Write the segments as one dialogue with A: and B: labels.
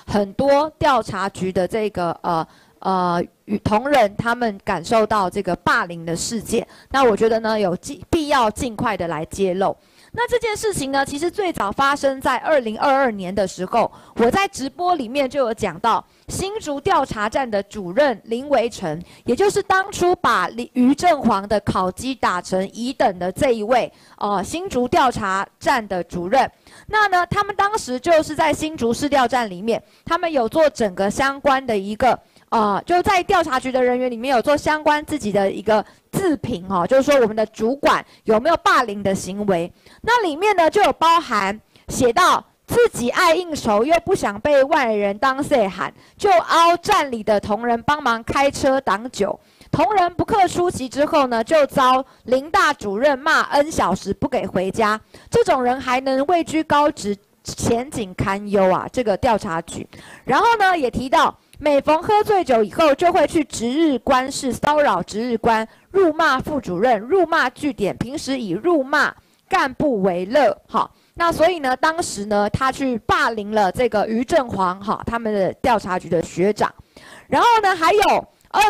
A: 很多调查局的这个与同仁他们感受到这个霸凌的事件。那我觉得呢，有必要尽快的来揭露。那这件事情呢，其实最早发生在2022年的时候，我在直播里面就有讲到，新竹调查站的主任林维成，也就是当初把于正煌的考绩打成乙等的这一位，新竹调查站的主任。那呢，他们当时就是在新竹市调站里面，他们有做整个相关的一个。就在调查局的人员里面有做相关自己的一个自评就是说我们的主管有没有霸凌的行为。那里面呢就有包含写到自己爱应酬又不想被外人当细汉，就凹站里的同仁帮忙开车挡酒。同仁不克出席之后呢，就遭林大主任骂 N 小时不给回家。这种人还能位居高职，前景堪忧啊！这个调查局。然后呢也提到。每逢喝醉酒以后，就会去值日官室骚扰值日官，辱骂副主任，辱骂据点，平时以辱骂干部为乐。好，那所以呢，当时呢，他去霸凌了这个于正煌，他们的调查局的学长。然后呢，还有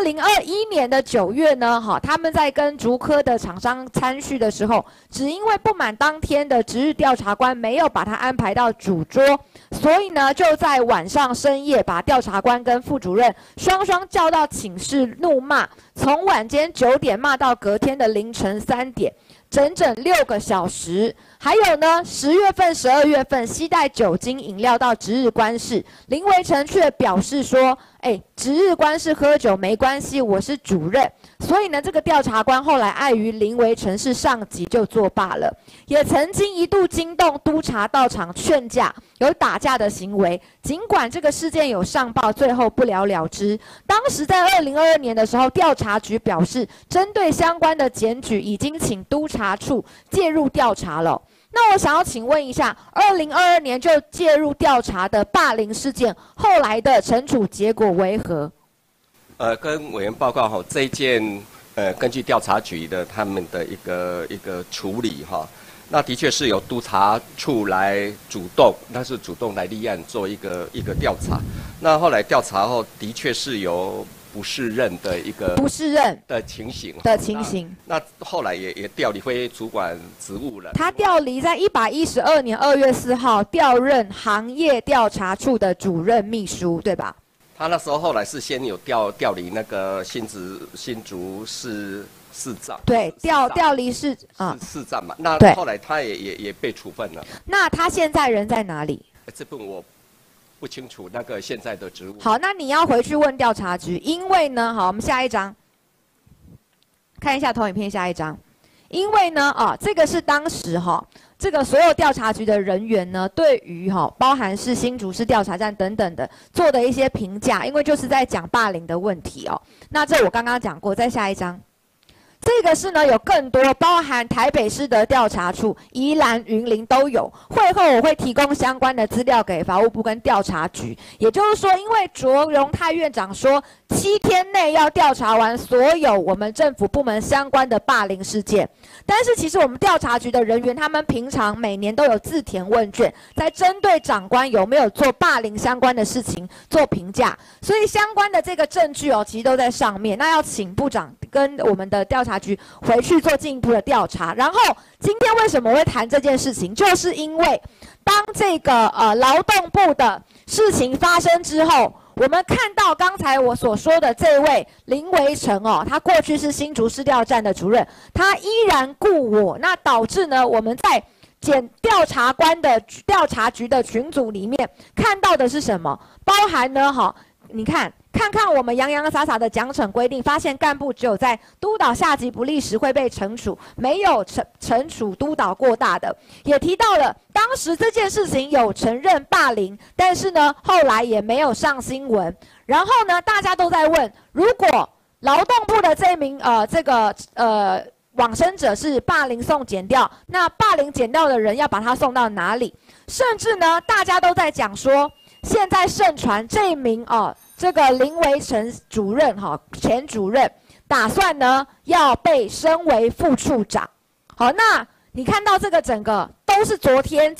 A: 2021年的9月呢，他们在跟竹科的厂商参叙的时候，只因为不满当天的值日调查官没有把他安排到主桌，所以呢，就在晚上深夜把调查官跟副主任双双叫到寝室怒骂，从晚间9点骂到隔天的凌晨3点，整整6个小时。还有呢，10月份、12月份携带酒精饮料到值日官室，林维成却表示说：“值日官是喝酒没关系，我是主任。”所以呢，这个调查官后来碍于林维成是上级，就作罢了。也曾经一度惊动督察到场劝架，有打架的行为。尽管这个事件有上报，最后不了了之。当时在2022年的时候，调查局表示，针对相关的检举，已经请督察处介入调查了。那我想要请问一下，2022年就介入调查的霸凌事件，后来的惩处结果为何？
B: 跟委员报告哈，这一件根据调查局的他们的一个处理哈，那的确是由督察处来主动来立案做一个调查。那后来调查后，的确是由不适任的一个
A: 不适任
B: 的情形那后来也调离非主管职务了。
A: 他调离在112年2月4号调任行业调查处的主任秘书，对吧？
B: 他那时候后来是先有调离那个新竹市长，
A: 对，调离市
B: 长嘛。那后来他也被处分了。
A: 那他现在人在哪里？
B: 这份我不清楚那个现在的职务。
A: 好，那你要回去问调查局，因为呢，好，我们下一张，看一下投影片下一张。因为呢，这个是当时这个所有调查局的人员呢，对于包含是新竹市调查站等等的做的一些评价，因为就是在讲霸凌的问题那这我刚刚讲过，再下一张。这个是呢有更多，包含台北市的调查处、宜兰、云林都有。会后我会提供相关的资料给法务部跟调查局。也就是说，因为卓荣泰院长说7天内要调查完所有我们政府部门相关的霸凌事件，但是其实我们调查局的人员，他们平常每年都有自填问卷，在针对长官有没有做霸凌相关的事情做评价，所以相关的这个证据其实都在上面。那要请部长跟我们的调查局回去做进一步的调查。然后今天为什么会谈这件事情，就是因为当这个劳动部的事情发生之后，我们看到刚才我所说的这位林维成他过去是新竹市调站的主任，他依然故我，那导致呢我们在调查官的调查局的群组里面看到的是什么？包含呢你看我们洋洋洒洒的奖惩规定，发现干部只有在督导下级不力时会被惩处，没有惩处督导过大的。也提到了当时这件事情有承认霸凌，但是呢后来也没有上新闻。然后呢大家都在问，如果劳动部的这名往生者是霸凌送检调，那霸凌检调的人要把他送到哪里？甚至呢大家都在讲说，现在盛传这一名这个林维成主任前主任打算呢要被升为副处长。好，那你看到这个整个都是昨天在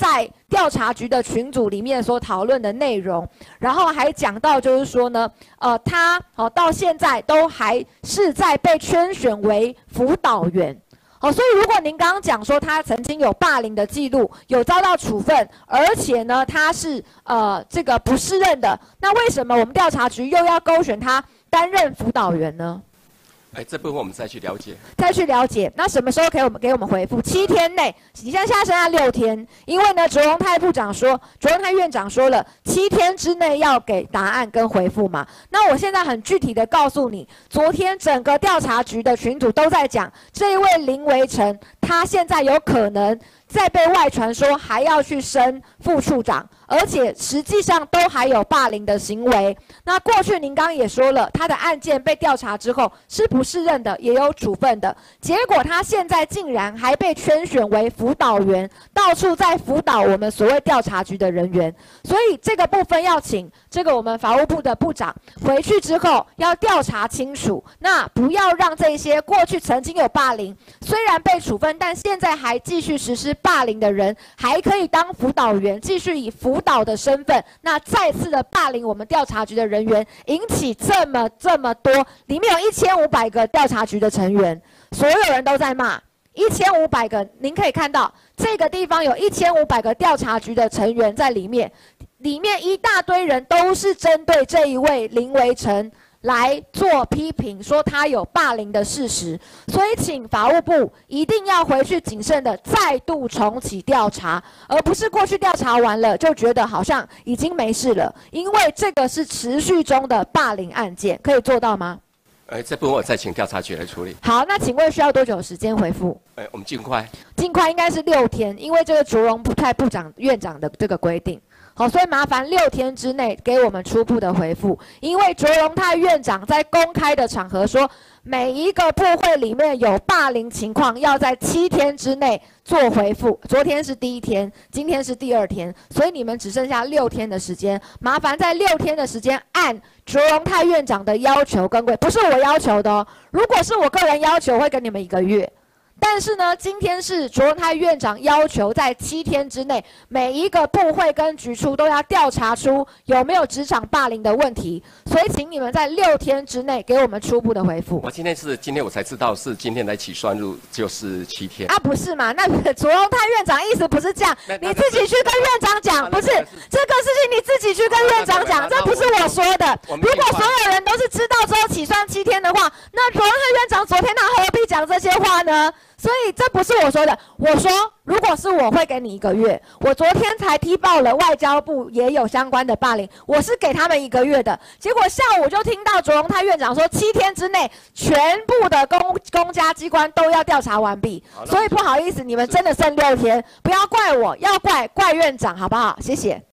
A: 调查局的群组里面所讨论的内容，然后还讲到就是说呢，他到现在都还是在被圈选为辅导员。所以如果您刚刚讲说他曾经有霸凌的记录，有遭到处分，而且呢他是这个不适任的，那为什么我们调查局又要勾选他担任辅导员呢？
B: 这部分我们再去了解。
A: 那什么时候给我们回复？7天内，你现在剩下6天，因为呢，卓荣泰院长说了，7天之内要给答案跟回复嘛。那我现在很具体的告诉你，昨天整个调查局的群组都在讲，这一位林维成，他现在有可能再被外传说还要去升副处长，而且实际上都还有霸凌的行为。那过去您刚刚也说了，他的案件被调查之后是不适任的，也有处分的，结果他现在竟然还被圈选为辅导员，到处在辅导我们所谓调查局的人员。所以这个部分要请这个我们法务部的部长回去之后要调查清楚，那不要让这些过去曾经有霸凌，虽然被处分，但现在还继续实施霸凌的人，还可以当辅导员，继续以辅导的身份，那再次的霸凌我们调查局的人员，引起这么多，里面有1500个调查局的成员，所有人都在骂。1500个，您可以看到这个地方有1500个调查局的成员在里面一大堆人都是针对这一位林维成来做批评，说他有霸凌的事实，所以请法务部一定要回去谨慎的再度重启调查，而不是过去调查完了就觉得好像已经没事了，因为这个是持续中的霸凌案件，可以做到吗？
B: 这部分我再请调查局来处理。
A: 好，那请问需要多久时间回复？
B: 我们尽快
A: 应该是6天，因为这个卓荣泰院长的这个规定。好，所以麻烦6天之内给我们初步的回复，因为卓荣泰院长在公开的场合说，每一个部会里面有霸凌情况，要在7天之内做回复。昨天是第1天，今天是第2天，所以你们只剩下6天的时间，麻烦在6天的时间按卓荣泰院长的要求跟规，不是我要求的哦。如果是我个人要求，会给你们1个月。但是呢，今天是卓荣泰院长要求在7天之内，每一个部会跟局处都要调查出有没有职场霸凌的问题，所以请你们在6天之内给我们初步的回复。
B: 我今天我才知道是今天来起算入就是7天
A: 啊，不是嘛？那卓荣泰院长意思不是这样，你自己去跟院长讲，不是这个事情你自己去跟院长讲，这不是我说的。如果所有人都是知道之后起算7天的话，那卓荣泰院长昨天他何必讲这些话呢？所以这不是我说的，我说如果是我会给你1个月。我昨天才踢爆了外交部也有相关的霸凌，我是给他们1个月的。结果下午就听到卓荣泰院长说7天之内全部的公家机关都要调查完毕。所以不好意思，你们真的剩6天，不要怪我，要怪院长好不好？谢谢。